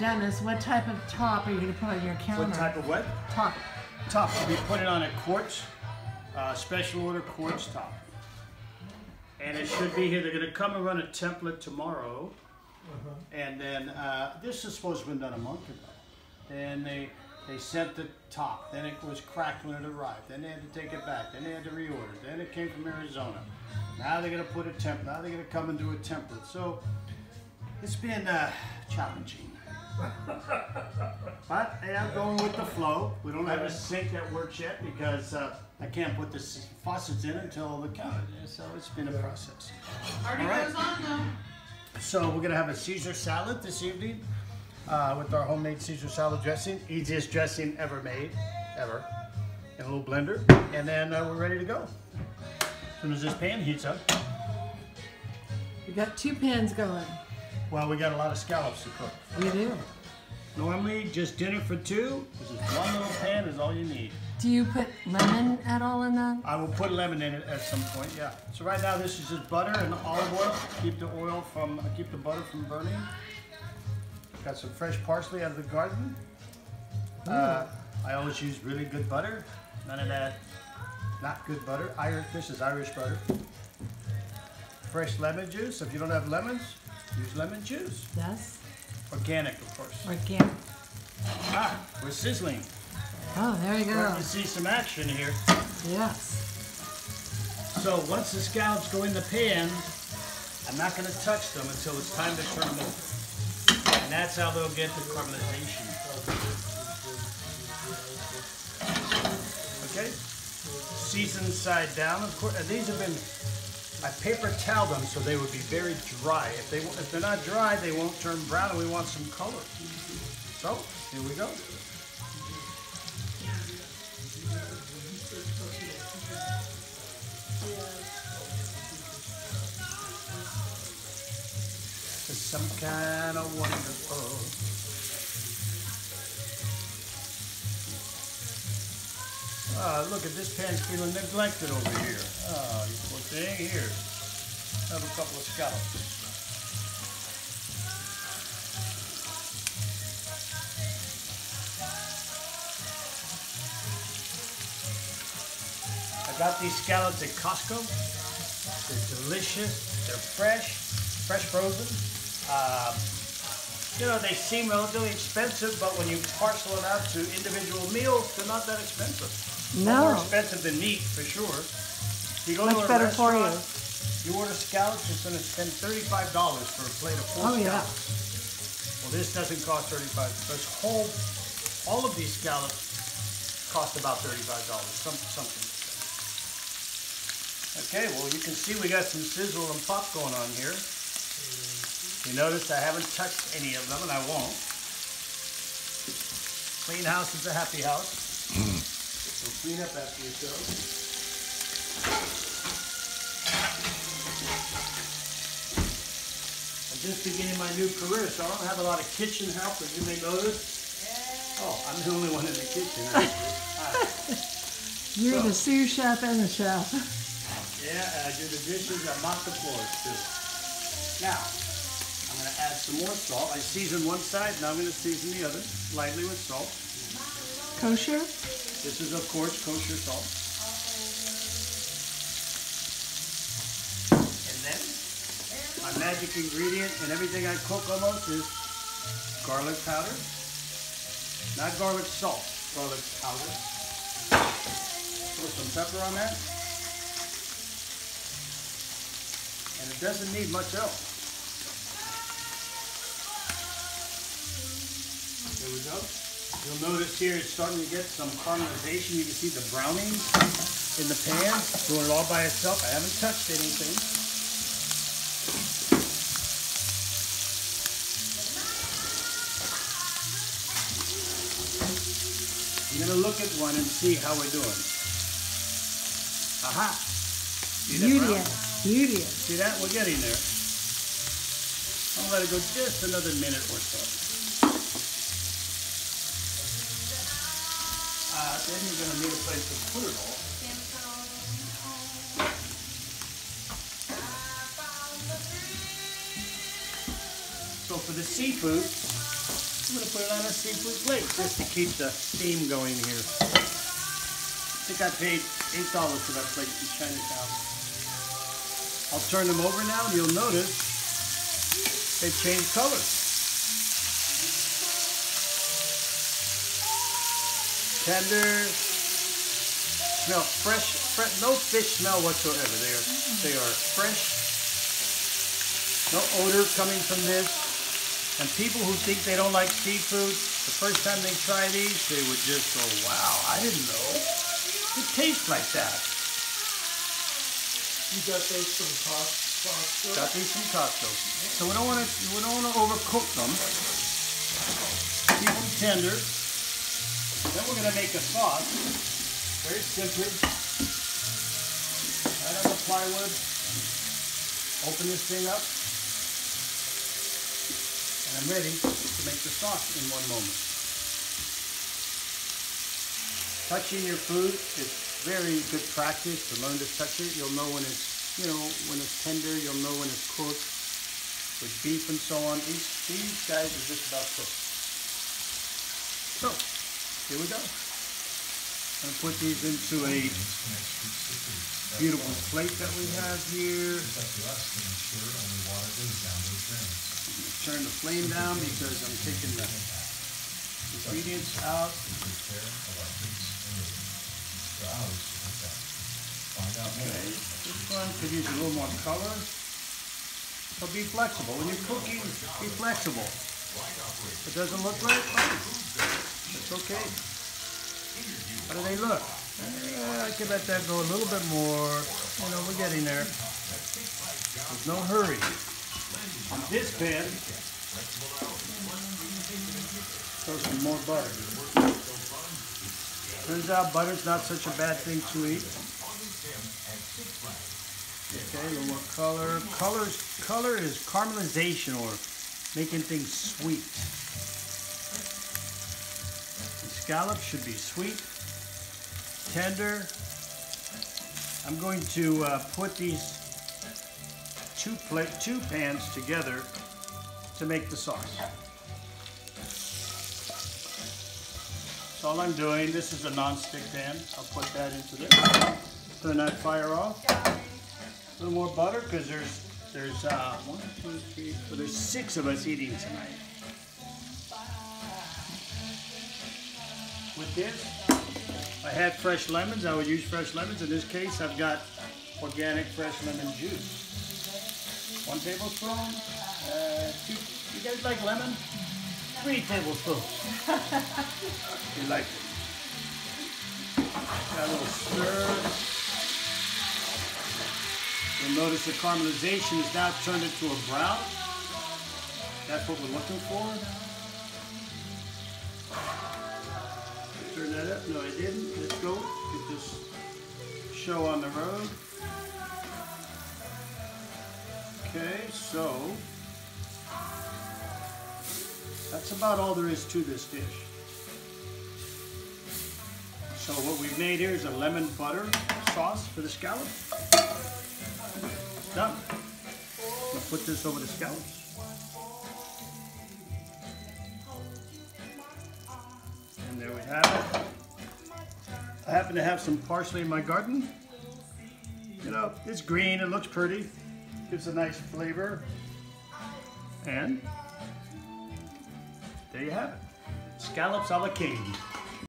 Dennis, what type of top are you going to put on your counter? What type of what? Top. Top to be put it on a quartz, special order quartz top. And it should be here. They're going to come and run a template tomorrow. And then this is supposed to have been done a month ago. Then they sent the top. Then it was cracked when it arrived. Then they had to take it back. Then they had to reorder. Then it came from Arizona. Now they're going to put a template. Now they're going to come and do a template. So it's been challenging. But hey, I'm going with the flow. We don't have a sink that works yet because I can't put the faucets in until the counter. So it's been a process. Party goes on though. So we're gonna have a Caesar salad this evening with our homemade Caesar salad dressing. Easiest dressing ever made, ever. In a little blender. And then we're ready to go. As soon as this pan heats up. We got 2 pans going. Well, we got a lot of scallops to cook. We do. Normally, just dinner for 2. This is one little pan is all you need. Do you put lemon at all in that? I will put lemon in it at some point, yeah. So right now this is just butter and olive oil. Keep the butter from burning. Got some fresh parsley out of the garden. I always use really good butter. None of that not good butter. This is Irish butter. Fresh lemon juice. If you don't have lemons, use lemon juice. Yes. Organic, of course. Organic. We're sizzling. Oh, there you go. Starting to see some action here. Yes. So once the scallops go in the pan, I'm not going to touch them until it's time to turn them over. And that's how they'll get the caramelization. Okay? Seasoned side down, of course. And these have been, I paper toweled them so they would be very dry. If they're not dry, they won't turn brown, and we want some color. So, here we go. Some kind of wonderful. Look at this pan's feeling neglected over here. You poor thing. Here, have a couple of scallops. I got these scallops at Costco. They're delicious. They're fresh frozen. You know, they seem relatively expensive, but when you parcel it out to individual meals, they're not that expensive. No. More expensive than meat, for sure. If you go Much to a better for you. You order scallops, you're going to spend $35 for a plate of 4 scallops. Yeah. Well, this doesn't cost $35. All of these scallops cost about $35, something. Okay, well, you can see we got some sizzle and pop going on here. You notice I haven't touched any of them, and I won't. Clean house is a happy house. So clean up after yourself. I'm just beginning my new career, so I don't have a lot of kitchen help, as you may notice. Oh, I'm the only one in the kitchen. You're the sous chef and the chef. Yeah, I do the dishes, I mop the floors too. Now, I'm going to add some more salt. I seasoned one side, now I'm going to season the other, lightly with salt. Kosher? This is, of course, kosher salt. And then, my magic ingredient in everything I cook almost is garlic powder. Not garlic salt, garlic powder. Throw some pepper on that. And it doesn't need much else. There we go. You'll notice here it's starting to get some caramelization. You can see the browning in the pan. Doing it all by itself. I haven't touched anything. I'm going to look at one and see how we're doing. Aha! See that brown? Beauty. See that? We're getting there. I'll let it go just another minute or so. Then you're going to need a place to put it all. So for the seafood, I'm going to put it on a seafood plate just to keep the steam going here. I think I paid $8 for that plate in Chinatown. I'll turn them over now and you'll notice they change colors. Tender, smell fresh, no fish smell whatsoever. They are fresh, no odor coming from this. And people who think they don't like seafood, the first time they try these, they would just go, wow, I didn't know it tastes like that. You got those from Costco? Got these from Costco. So we don't want to overcook them. Keep them tender. Then we're going to make a sauce. Very simply. Right on the plywood. Open this thing up. And I'm ready to make the sauce in one moment. Touching your food is very good practice to learn to touch it. You'll know when it's, when it's tender. You'll know when it's cooked. With beef and so on. These guys are just about cooked. So, here we go. I'm going to put these into a beautiful plate that we have here. Turn the flame down because I'm taking the ingredients out. Okay, this one could use a little more color. So be flexible. When you're cooking, be flexible. If it doesn't look right, fine. It's okay. How do they look? I could let that go a little bit more. We're getting there. There's no hurry. On this pan, throw some more butter. Turns out butter's not such a bad thing to eat. Okay, a little more color. Color is caramelization or making things sweet. The scallops should be sweet, tender. I'm going to put these two pans together to make the sauce. So all I'm doing, this is a non-stick pan. I'll put that into there. Turn that fire off. A little more butter because there's 1, 2, 3, 4. There's 6 of us eating tonight. With this, if I had fresh lemons, I would use fresh lemons. In this case, I've got organic fresh lemon juice. 1 tablespoon. 2. You guys like lemon? 3 tablespoons. You like it. Got a little stir. You'll notice the caramelization is now turned into a brown. That's what we're looking for. Turn that up. No, I didn't. Let's go. Get this show on the road. Okay, so that's about all there is to this dish. So what we've made here is a lemon butter sauce for the scallop. Done. I'm going to put this over the scallops. And there we have it. I happen to have some parsley in my garden. It's green, it looks pretty. Gives a nice flavor. And there you have it. Scallops a la king.